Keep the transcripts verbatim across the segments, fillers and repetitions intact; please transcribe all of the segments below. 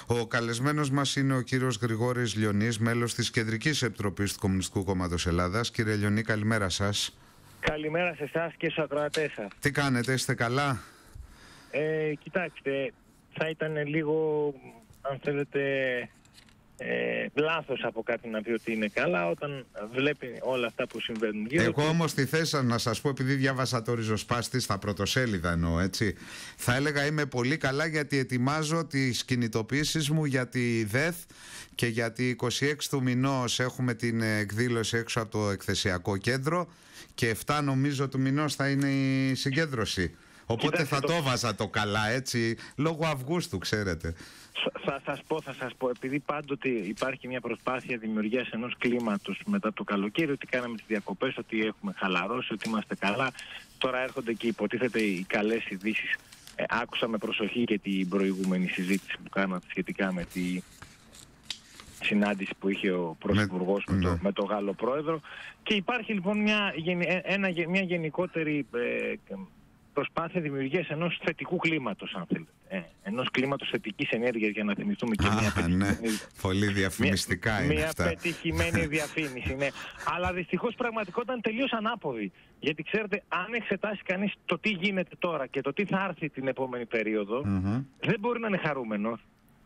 Ο καλεσμένος μας είναι ο κύριος Γρηγόρης Λιονής, μέλος της Κεντρικής Επιτροπής του Κομμουνιστικού Κόμματος Ελλάδας. Κύριε Λιονή, καλημέρα σας. Καλημέρα σε εσάς και στους ακροατές σας. Τι κάνετε, είστε καλά? Ε, κοιτάξτε, θα ήταν λίγο, αν θέλετε, ε, λάθος από κάποιον να πει ότι είναι καλά όταν βλέπει όλα αυτά που συμβαίνουν γύρω. Εγώ όμως στη θέση σας να σας πω, επειδή διάβασα το ριζοσπάστη στα πρωτοσέλιδα εννοώ, έτσι, θα έλεγα είμαι πολύ καλά γιατί ετοιμάζω τις κινητοποιήσεις μου για τη ΔΕΘ και γιατί είκοσι έξι του μηνός έχουμε την εκδήλωση έξω από το εκθεσιακό κέντρο και επτά νομίζω του μηνός θα είναι η συγκέντρωση. Οπότε Κοιτάξτε, θα το... το βάζα το καλά, έτσι, λόγω Αυγούστου, ξέρετε. Θα σας πω, θα σας πω, επειδή πάντοτε υπάρχει μια προσπάθεια δημιουργίας ενός κλίματος μετά το καλοκαίρι, ότι κάναμε τις διακοπές, ότι έχουμε χαλαρώσει, ότι είμαστε καλά. Τώρα έρχονται και υποτίθεται οι καλές ειδήσεις. Ε, άκουσα με προσοχή και την προηγούμενη συζήτηση που κάνατε σχετικά με τη συνάντηση που είχε ο Πρωθυπουργός με, με, το, με το Γάλλο Πρόεδρο. Και υπάρχει λοιπόν μια, ένα, μια γενικότερη ε, προσπάθεια δημιουργίας ενός θετικού κλίματος, αν θέλετε. Ε, ενός κλίματος θετικής ενέργειας, για να θυμηθούμε και Α, μια πετυχημένη... Ναι. Πολύ διαφημιστικά μια, είναι μια αυτά. Μια πετυχημένη διαφήμιση, ναι. Αλλά δυστυχώς πραγματικότητα είναι τελείως ανάποδη. Γιατί ξέρετε, αν εξετάσει κανείς το τι γίνεται τώρα και το τι θα έρθει την επόμενη περίοδο, mm-hmm. δεν μπορεί να είναι χαρούμενος.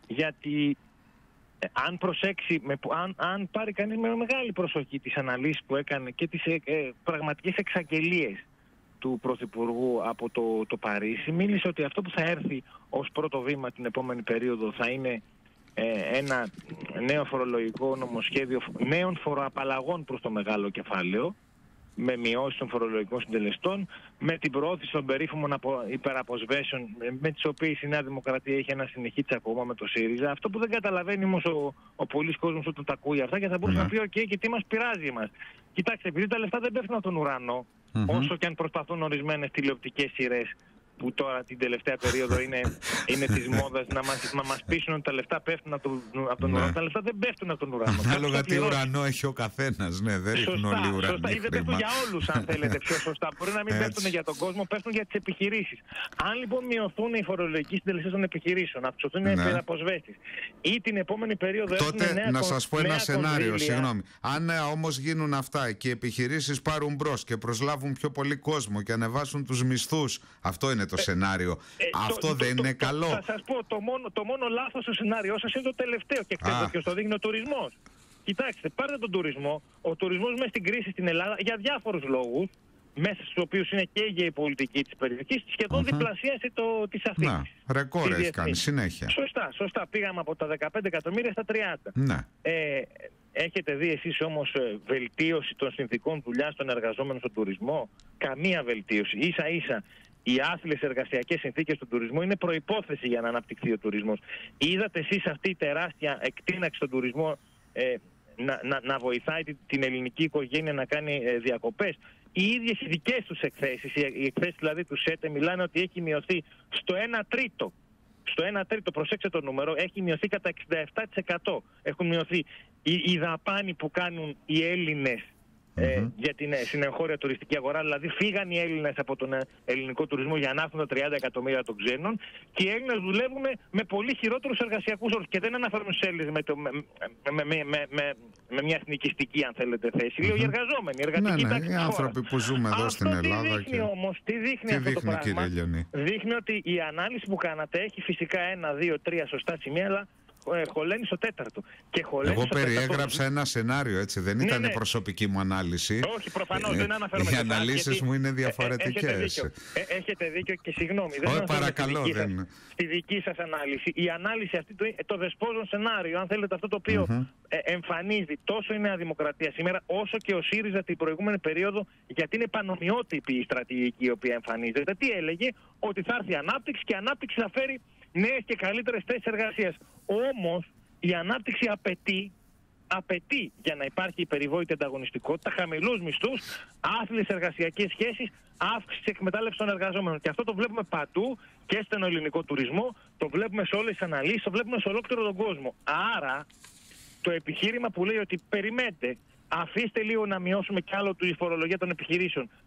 Γιατί ε, αν προσέξει, με, αν, αν πάρει κανείς με μεγάλη προσοχή τις αναλύσεις που έκανε και τις ε, ε, πραγματικές εξαγγελίες του Πρωθυπουργού από το, το Παρίσι, μίλησε ότι αυτό που θα έρθει ως πρώτο βήμα την επόμενη περίοδο θα είναι ε, ένα νέο φορολογικό νομοσχέδιο νέων φοροαπαλλαγών προς το μεγάλο κεφάλαιο, με μειώσεις των φορολογικών συντελεστών, με την προώθηση των περίφημων απο, υπεραποσβέσεων, με τις οποίες η Νέα Δημοκρατία έχει ένα συνεχή τσακώμα με το ΣΥΡΙΖΑ. Αυτό που δεν καταλαβαίνει όμως ο, ο πολλής κόσμος όταν τα ακούει αυτά και θα μπορούσε mm-hmm. να πει: OK, και τι μας πειράζει μας. Κοιτάξτε, επειδή τα λεφτά δεν πέφτουν από τον ουρανό, mm-hmm. όσο και αν προσπαθούν ορισμένες τηλεοπτικές σειρές που τώρα την τελευταία περίοδο είναι, είναι της μόδας να μας, να μας πείσουν ότι τα λεφτά πέφτουν από, το, από τον ναι. ουρανό. Τα λεφτά δεν πέφτουν από τον ουρανό. Ανάλογα τι ουρανό έχει ο καθένας, ναι, δεν ρίχνουν όλοι οι ουρανοί. Σωστά, ή δεν πέφτουν για όλους, αν θέλετε πιο σωστά. Μπορεί να μην Έτσι. πέφτουν για τον κόσμο, πέφτουν για τις επιχειρήσεις. Αν λοιπόν μειωθούν οι φορολογικοί συντελεστές των επιχειρήσεων, αυξηθούν οι ναι. αποσβέσεις ή την επόμενη περίοδο τότε έχουμε νέα να σας πω ένα σενάριο, κονδύλια. συγγνώμη. Αν όμως γίνουν αυτά και οι επιχειρήσεις πάρουν μπρος και προσλάβουν πιο πολύ κόσμο και ανεβάσουν τους μισθούς, αυτό είναι το ε, σενάριο. Ε, Αυτό το, δεν το, είναι το, καλό. Θα σας πω, το μόνο, το μόνο λάθος στο σενάριό σας είναι το τελευταίο και ξέρετε ποιος το δείχνει, ο τουρισμός. Κοιτάξτε, πάρτε τον τουρισμό. Ο τουρισμός μέσα στην κρίση στην Ελλάδα για διάφορους λόγους, μέσα στους οποίους είναι και η γεωπολιτική της περιοχής, σχεδόν uh-huh. διπλασίασε το, τις αφήνεις. Να, ρεκόρ έχει κάνει συνέχεια. Σωστά, σωστά. Πήγαμε από τα δεκαπέντε εκατομμύρια στα τριάντα. Ναι. Ε, έχετε δει εσείς όμως βελτίωση των συνθηκών δουλειάς των εργαζόμενων στον τουρισμό? Καμία βελτίωση. Ίσα ίσα. Οι άθλιες εργασιακές συνθήκες του τουρισμού είναι προϋπόθεση για να αναπτυχθεί ο τουρισμός. Είδατε εσείς αυτή η τεράστια εκτείναξη στον τουρισμό ε, να, να, να βοηθάει την ελληνική οικογένεια να κάνει ε, διακοπές? Οι ίδιες οι δικές τους εκθέσεις, οι, οι εκθέσεις δηλαδή του ΣΕΤΕ, μιλάνε ότι έχει μειωθεί στο ένα τρίτο. Στο ένα τρίτο, προσέξτε το νούμερο, έχει μειωθεί κατά εξήντα επτά τοις εκατό. Έχουν μειωθεί οι, οι δαπάνοι που κάνουν οι Έλληνες Ε, mm-hmm. για την συνεγχώρια τουριστική αγορά. Δηλαδή φύγαν οι Έλληνες από τον ελληνικό τουρισμό για να έρθουν τα τριάντα εκατομμύρια των ξένων και οι Έλληνες δουλεύουν με πολύ χειρότερους εργασιακούς όρους. Και δεν αναφέρουμε στους Έλληνες με, με, με, με, με, με, με μια εθνικιστική, αν θέλετε, θέση. Mm-hmm. Λέω οι εργαζόμενοι, οι εργατικοί ναι, ναι, τάξη οι άνθρωποι που ζούμε εδώ αυτό στην Ελλάδα. Τι δείχνει και... όμως, τι δείχνει τι αυτό δείχνει, το πράγμα? Δείχνει ότι η ανάλυση που κάνατε έχει φυσικά ένα, δύο, τρία σωστά σημεία, αλλά χωλαίνει στο τέταρτο. Και Εγώ στο περιέγραψα τέταρτο... ένα σενάριο, έτσι. Δεν ναι, ήταν ναι. προσωπική μου ανάλυση. Όχι, προφανώς, ε, δεν αναφέρομαι. Οι αναλύσεις μου είναι διαφορετικές. Έχετε δίκιο, ε, έχετε δίκιο και συγγνώμη. Δεν Όχι, παρακαλώ. Στη δική, δεν... σας, στη δική σας ανάλυση. Η ανάλυση αυτή, το, το δεσπόζον σενάριο, αν θέλετε, αυτό το οποίο mm-hmm. ε, εμφανίζει τόσο η Νέα Δημοκρατία σήμερα, όσο και ο ΣΥΡΙΖΑ την προηγούμενη περίοδο, γιατί είναι πανομοιότυπη η στρατηγική η οποία εμφανίζεται. Τι έλεγε? Ότι θα έρθει ανάπτυξη και η ανάπτυξη θα φέρει νέες και καλύτερες θέσεις εργασίας. Όμως, η ανάπτυξη απαιτεί, απαιτεί για να υπάρχει η περιβόητη ανταγωνιστικότητα, χαμηλούς μισθούς, άθλιες εργασιακές σχέσεις, αύξηση της εκμετάλλευσης των εργαζόμενων. Και αυτό το βλέπουμε παντού και στον ελληνικό τουρισμό, το βλέπουμε σε όλες τις αναλύσεις, το βλέπουμε σε ολόκληρο τον κόσμο. Άρα, το επιχείρημα που λέει ότι περιμένετε, αφήστε λίγο να μειώσουμε κι άλλο τη φορολογία των επιχειρήσεων,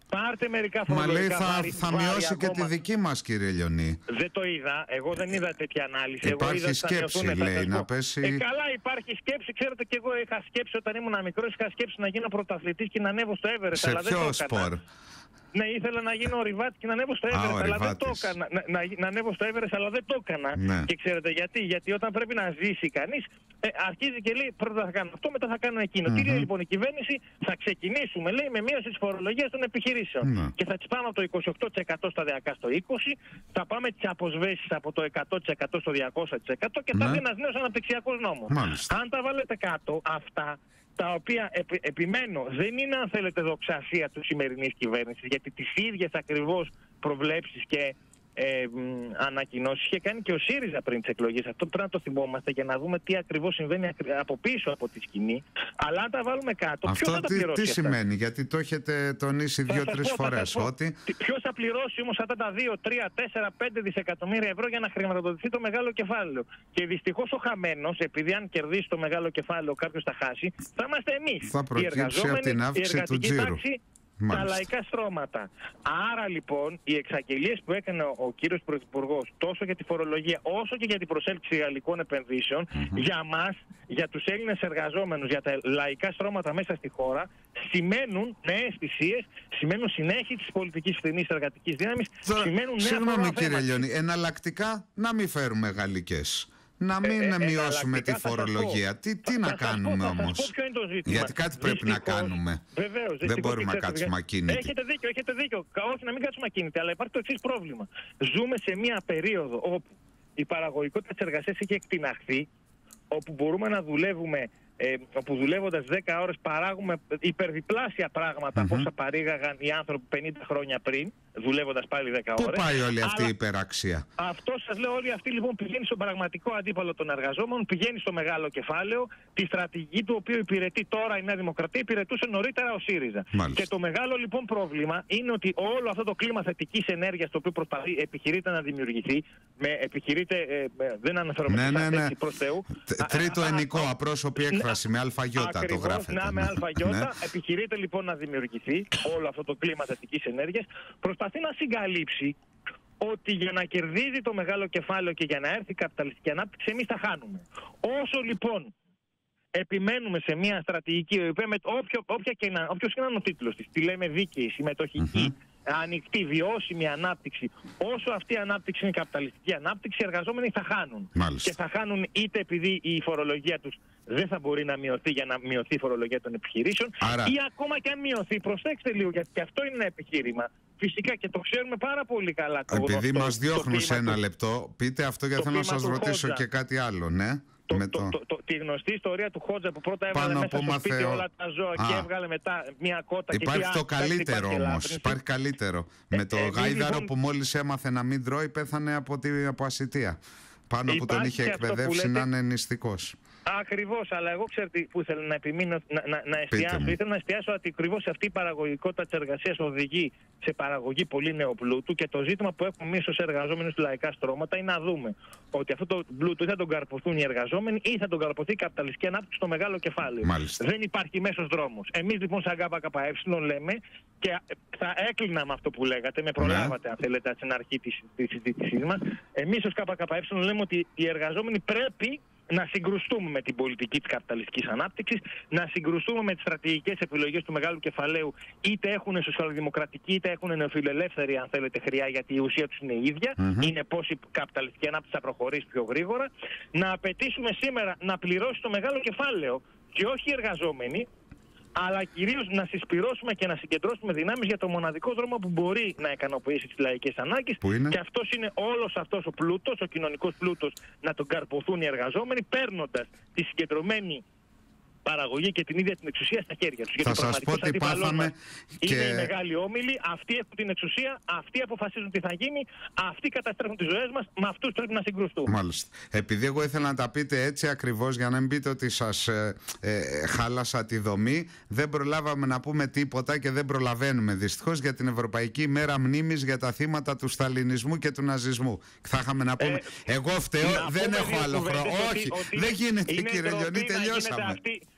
Πάρτε μερικά Μα φορολογικά λέει θα, βάρη, θα βάρη μειώσει ακόμα. και τη δική μας, κύριε Λιονί. Δεν το είδα. Εγώ δεν είδα τέτοια ανάλυση. Υπάρχει εγώ είδα σκέψη, μειωθούν, λέει, να πέσει. Ε, καλά, υπάρχει σκέψη. Ξέρετε, και εγώ είχα σκέψη όταν ήμουν μικρός. Είχα σκέψη να γίνω πρωταθλητής και να ανέβω στο Everest. Σε αλλά ποιο δεν το σπορ? Ναι, ήθελα να γίνω ριβάτη και να ανέβω στο Everest, Α, αλλά δεν το έκανα. Να, να, να ανέβω στο Everest, αλλά δεν το έκανα. Ναι. Και ξέρετε γιατί? Γιατί όταν πρέπει να ζήσει κανείς, ε, αρχίζει και λέει πρώτα θα κάνω αυτό, μετά θα κάνω εκείνο. Mm-hmm. Τι λέει λοιπόν η κυβέρνηση? Θα ξεκινήσουμε, λέει, με μείωση της φορολογίας των επιχειρήσεων. Mm-hmm. Και θα τις πάμε από το είκοσι οκτώ τοις εκατό σταδιακά στο είκοσι τοις εκατό, θα πάμε τις αποσβέσεις από το εκατό τοις εκατό στο διακόσια τοις εκατό και θα Ναι. βγει ένας νέος αναπτυξιακός νόμος. Μάλιστα. Αν τα βάλετε κάτω αυτά, τα οποία επι, επιμένω δεν είναι, αν θέλετε, δοξασία του σημερινής κυβέρνησης, γιατί τις ίδιες ακριβώς προβλέψεις και ε, ανακοινώσεις είχε κάνει και ο ΣΥΡΙΖΑ πριν τις εκλογές. Αυτό πρέπει να το θυμόμαστε για να δούμε τι ακριβώς συμβαίνει από πίσω από τη σκηνή. Αλλά αν τα βάλουμε κάτω, ποιος θα τα τι, πληρώσει τι αυτά? σημαίνει, γιατί το έχετε τονίσει δύο-τρεις φορές. Ότι... Ποιος θα πληρώσει όμως αυτά τα δύο, τρία, τέσσερα, πέντε δισεκατομμύρια ευρώ για να χρηματοδοτηθεί το μεγάλο κεφάλαιο? Και δυστυχώς ο χαμένος, επειδή αν κερδίσει το μεγάλο κεφάλαιο κάποιος θα χάσει, θα είμαστε εμείς. Θα προκύψει από την αύξηση του τζίρου. Τα λαϊκά στρώματα. Άρα λοιπόν οι εξαγγελίες που έκανε ο, ο κύριος Πρωθυπουργός τόσο για τη φορολογία όσο και για την προσέλκυση γαλλικών επενδύσεων, mm-hmm. για μας, για τους Έλληνες εργαζόμενους, για τα λαϊκά στρώματα μέσα στη χώρα, σημαίνουν νέες θυσίες, σημαίνουν συνέχιση της πολιτικής φθηνής εργατικής δύναμης, σημαίνουν νέα Συγγνώμη κύριε Λιονί, εναλλακτικά να μην φέρουμε γαλλικές. Να μην ε, ε, μειώσουμε τη φορολογία. Τι, τι να κάνουμε όμως? Γιατί κάτι πρέπει δυστυχώς, να κάνουμε. Βεβαίως, δεν μπορούμε να κάτσουμε ακίνητοι. Έχετε δίκιο, έχετε δίκιο. Όχι να μην κάτσουμε ακίνητοι, αλλά υπάρχει το εξής πρόβλημα. Ζούμε σε μια περίοδο όπου η παραγωγικότητα της εργασίας έχει εκτιναχθεί, όπου μπορούμε να δουλεύουμε, ε, όπου δουλεύοντας δέκα ώρες παράγουμε υπερδιπλάσια πράγματα mm-hmm. από όσα παρήγαγαν οι άνθρωποι πενήντα χρόνια πριν, δουλεύοντας πάλι δέκα ώρες. Πού πάει όλη αυτή Αλλά η υπεραξία? αυτό σας λέω, όλη αυτή λοιπόν πηγαίνει στον πραγματικό αντίπαλο των εργαζόμενων, πηγαίνει στο μεγάλο κεφάλαιο, τη στρατηγική του οποίου υπηρετεί τώρα η Νέα Δημοκρατία, υπηρετούσε νωρίτερα ο ΣΥΡΙΖΑ. Μάλιστα. Και το μεγάλο λοιπόν πρόβλημα είναι ότι όλο αυτό το κλίμα θετικής ενέργειας το οποίο προσπαθεί, επιχειρείται να δημιουργηθεί, με επιχειρείται, ε, δεν αναφέρομαι ναι, ναι, ναι. προς Θεού. Τρίτο ενικό, απρόσωπη έκφραση, με αλφαγιώτα το γράφετε. Να, με αλφαγιώτα. Επιχειρείται λοιπόν να δημιουργηθεί όλο αυτό το κλίμα θετικής ενέργειας. Προσπαθεί να συγκαλύψει ότι για να κερδίζει το μεγάλο κεφάλαιο και για να έρθει η καπιταλιστική ανάπτυξη, εμείς θα χάνουμε. Όσο λοιπόν επιμένουμε σε μια στρατηγική, με όποιο, όποια και να, όποιος και να είναι ο τίτλος της, τη λέμε δίκαιη, συμμετοχική, mm-hmm. ανοιχτή, βιώσιμη ανάπτυξη, όσο αυτή η ανάπτυξη είναι καπιταλιστική ανάπτυξη, οι εργαζόμενοι θα χάνουν. Μάλιστα. Και θα χάνουν είτε επειδή η φορολογία τους δεν θα μπορεί να μειωθεί για να μειωθεί η φορολογία των επιχειρήσεων, άρα... ή ακόμα και αν μειωθεί, προσέξτε λίγο, γιατί και αυτό είναι ένα επιχείρημα. Φυσικά και το ξέρουμε πάρα πολύ καλά. Το επειδή γνωστό, μας διώχνουν σε ένα του... λεπτό, πείτε αυτό γιατί θέλω να σας ρωτήσω και κάτι άλλο, ναι. Το, με το, το... το, το, τη γνωστή ιστορία του Χότζα που πρώτα έβαλε Πάνω μέσα στο μαθαίω... σπίτι όλα τα ζώα Α. και έβγαλε μετά μια κότα. Υπάρχει και το καλύτερο όμως, υπάρχει καλύτερο. Ε, με το ε, γάιδαρο λοιπόν... που μόλις έμαθε να μην τρώει πέθανε από, τη, από ασιτεία. Πάνω που τον είχε εκπαιδεύσει λέτε... να είναι νηστικός. Ακριβώς, αλλά εγώ ξέρετε που ήθελα να επιμείνω, να, να, να εστιάσω. Ήθελα να εστιάσω ότι ακριβώς αυτή η παραγωγικότητα της εργασίας οδηγεί σε παραγωγή πολύ νέου πλούτου και το ζήτημα που έχουμε εμείς ως εργαζόμενοι στους λαϊκά στρώματα είναι να δούμε ότι αυτό το πλούτο ή θα τον καρποθούν οι εργαζόμενοι ή θα τον καρποθεί η καπιταλιστική ανάπτυξη στο μεγάλο κεφάλαιο. Μάλιστα. Δεν υπάρχει μέσος δρόμος. Εμείς λοιπόν σαν ΚΚΕ λέμε και θα έκλεινα με αυτό που λέγατε, με προλάβατε ναι. αν θέλετε στην αρχή της, της συζήτησής μας. Εμείς ως ΚΚΕ λέμε ότι οι εργαζόμενοι πρέπει να συγκρουστούμε με την πολιτική της καπιταλιστικής ανάπτυξης, να συγκρουστούμε με τις στρατηγικές επιλογές του μεγάλου κεφαλαίου, είτε έχουν σοσιαλδημοκρατική είτε έχουν νεοφιλελεύθερη, αν θέλετε, χρειά, γιατί η ουσία τους είναι η ίδια. Mm-hmm. Είναι πώς η καπιταλιστική ανάπτυξη θα προχωρήσει πιο γρήγορα. Να απαιτήσουμε σήμερα να πληρώσει το μεγάλο κεφάλαιο και όχι οι εργαζόμενοι, αλλά κυρίως να συσπυρώσουμε και να συγκεντρώσουμε δυνάμεις για το μοναδικό δρόμο που μπορεί να ικανοποιήσει τις λαϊκές ανάγκες. Και αυτός είναι όλος αυτός ο πλούτος, ο κοινωνικός πλούτος, να τον καρποθούν οι εργαζόμενοι, παίρνοντας τη συγκεντρωμένη παραγωγή και την ίδια την εξουσία στα χέρια τους. Θα γιατί σας πω τι πάθαμε και... είναι οι μεγάλοι όμιλοι, αυτοί έχουν την εξουσία, αυτοί αποφασίζουν τι θα γίνει, αυτοί καταστρέφουν τις ζωές μας, με αυτούς πρέπει να συγκρουστούμε. Μάλιστα. Επειδή εγώ ήθελα να τα πείτε έτσι ακριβώς για να μην πείτε ότι σας ε, ε, χάλασα τη δομή, δεν προλάβαμε να πούμε τίποτα και δεν προλαβαίνουμε δυστυχώς για την Ευρωπαϊκή ημέρα μνήμης για τα θύματα του σταλινισμού και του ναζισμού. Θα είχαμε να πούμε, ε, εγώ φταίω, δεν έχω άλλο χρόνο. Όχι, ότι δεν γίνεται κύριε Λιονί, τελειώσαμε.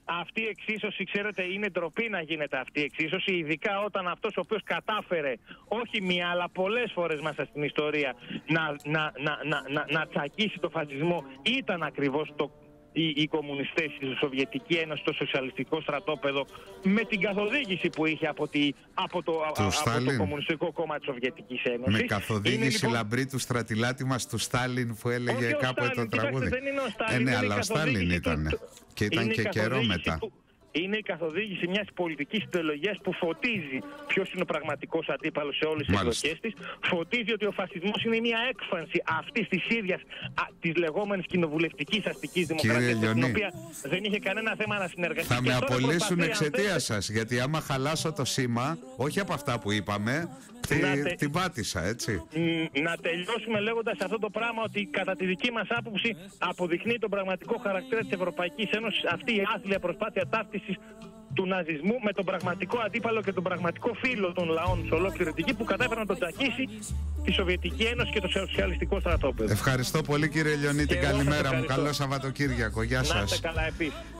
αυτή η εξίσωση, ξέρετε, είναι ντροπή να γίνεται αυτή η εξίσωση, ειδικά όταν αυτός ο οποίος κατάφερε όχι μία αλλά πολλές φορές μέσα στην ιστορία να, να, να, να, να, να τσακίσει το φασισμό ήταν ακριβώς το Οι, οι κομμουνιστές στη Σοβιετική Ένωση, στο σοσιαλιστικό στρατόπεδο, με την καθοδήγηση που είχε από, τη, από, το, α, από το Κομμουνιστικό Κόμμα της Σοβιετικής Ένωσης. Με καθοδήγηση λοιπόν... λαμπρή του στρατηλάτη μας του Στάλιν που έλεγε κάποτε το τραγούδι. Δεν είναι ο Στάλιν, ε, ναι, είναι αλλά ο Στάλιν ήταν. Του... Και ήταν και καιρό μετά. Του... Είναι η καθοδήγηση μιας πολιτικής ιδεολογίας που φωτίζει ποιος είναι ο πραγματικός αντίπαλος σε όλες τις εκδοχές της. Φωτίζει ότι ο φασισμός είναι μια έκφανση αυτής της ίδιας α, της λεγόμενης κοινοβουλευτικής αστικής δημοκρατίας, με την οποία δεν είχε κανένα θέμα να συνεργαστεί. Θα με απολύσουν εξαιτίας σας, γιατί άμα χαλάσω το σήμα, όχι από αυτά που είπαμε, τη, τε... την πάτησα, έτσι. Να τελειώσουμε λέγοντας αυτό το πράγμα, ότι κατά τη δική μας άποψη αποδεικνύει τον πραγματικό χαρακτήρα της Ευρωπαϊκής Ένωσης αυτή η άθλια προσπάθεια ταύτισης του ναζισμού με τον πραγματικό αντίπαλο και τον πραγματικό φίλο των λαών σε ολόκληρη την γη, που κατάφερε να τον τσακίσει τη Σοβιετική Ένωση και το σοσιαλιστικό στρατόπεδο. Ευχαριστώ πολύ, κύριε Λιονίτη. Καλημέρα μου. Καλό Σαββατοκύριακο. Γεια σας. Να είστε καλά επίσης.